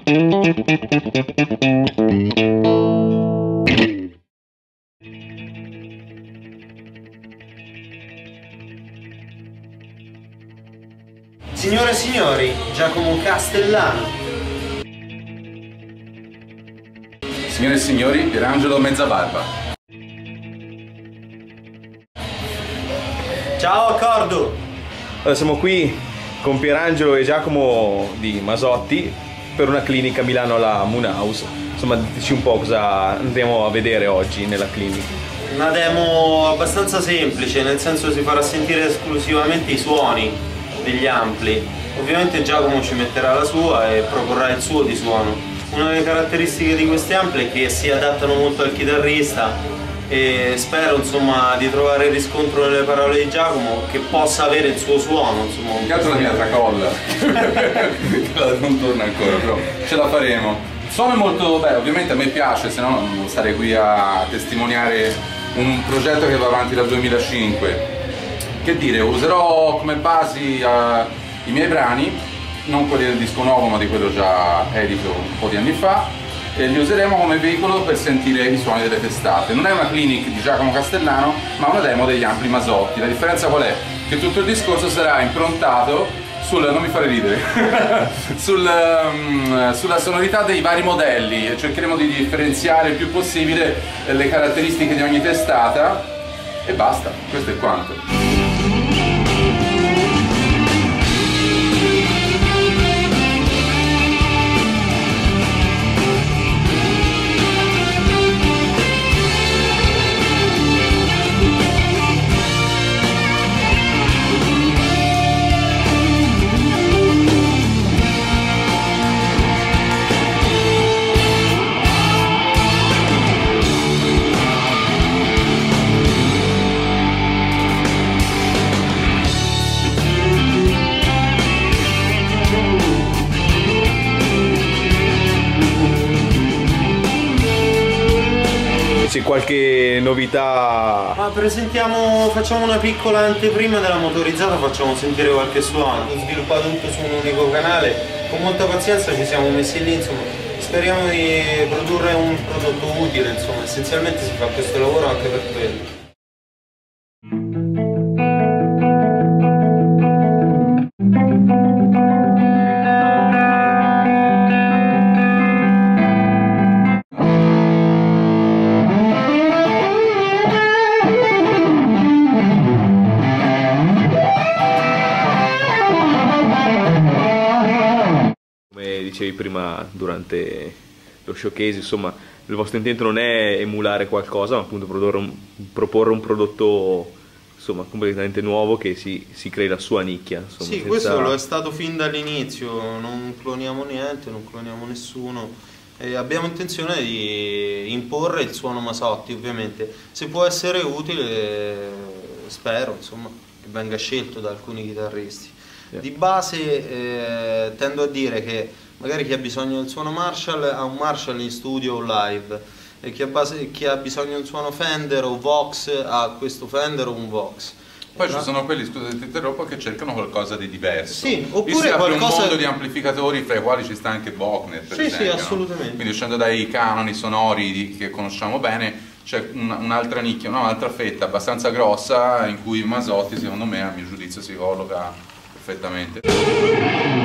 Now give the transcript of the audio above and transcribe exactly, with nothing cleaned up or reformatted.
Signore e signori, Giacomo Castellano. Signore e signori, Pierangelo Mezzabarba. Ciao Accordo! Allora, siamo qui con Pierangelo e Giacomo di Masotti per una clinica a Milano alla Moonhouse. Insomma, dici un po' cosa andremo a vedere oggi nella clinica. Una demo abbastanza semplice, nel senso si farà sentire esclusivamente i suoni degli ampli. Ovviamente Giacomo ci metterà la sua e proporrà il suo di suono. Una delle caratteristiche di questi ampli è che si adattano molto al chitarrista e spero insomma di trovare riscontro nelle parole di Giacomo, che possa avere il suo suono, insomma. Che altro la mia tracolla non torna ancora, però ce la faremo. Il suono è molto bello, ovviamente a me piace, se no non starei qui a testimoniare un progetto che va avanti dal duemilacinque. Che dire, userò come basi uh, i miei brani, non quelli del disco nuovo ma di quello già edito un po' di anni fa, e li useremo come veicolo per sentire i suoni delle testate. Non è una clinic di Giacomo Castellano, ma una demo degli ampli Masotti. La differenza qual è? Che tutto il discorso sarà improntato sul, non mi fare ridere, sul, um, sulla sonorità dei vari modelli. Cercheremo di differenziare il più possibile le caratteristiche di ogni testata e basta, questo è quanto. C'è qualche novità? Ma presentiamo, facciamo una piccola anteprima della motorizzata, facciamo sentire qualche suono. Ho sviluppato tutto su un unico canale, con molta pazienza ci siamo messi lì, insomma, speriamo di produrre un prodotto utile, insomma, essenzialmente si fa questo lavoro anche per quello. Dicevi prima durante lo showcase, insomma, il vostro intento non è emulare qualcosa, ma appunto produrre un, proporre un prodotto insomma completamente nuovo che si, si crei la sua nicchia. Insomma, sì, senza... questo lo è stato fin dall'inizio, non cloniamo niente, non cloniamo nessuno. E abbiamo intenzione di imporre il suono Masotti, ovviamente. Se può essere utile, spero insomma, che venga scelto da alcuni chitarristi. Yeah. Di base eh, tendo a dire che magari chi ha bisogno del suono Marshall ha un Marshall in studio o live, e chi ha, base, chi ha bisogno del suono Fender o Vox ha questo Fender o un Vox. Poi ci sono quelli, scusa se ti interrompo, che cercano qualcosa di diverso. Sì, oppure si apre qualcosa... un mondo di amplificatori fra i quali ci sta anche Bogner, per sì, esempio. Sì, assolutamente. No? Quindi uscendo dai canoni sonori di, che conosciamo bene, c'è un'altra nicchia, un'altra fetta abbastanza grossa in cui Masotti, secondo me, a mio giudizio, si colloca perfettamente.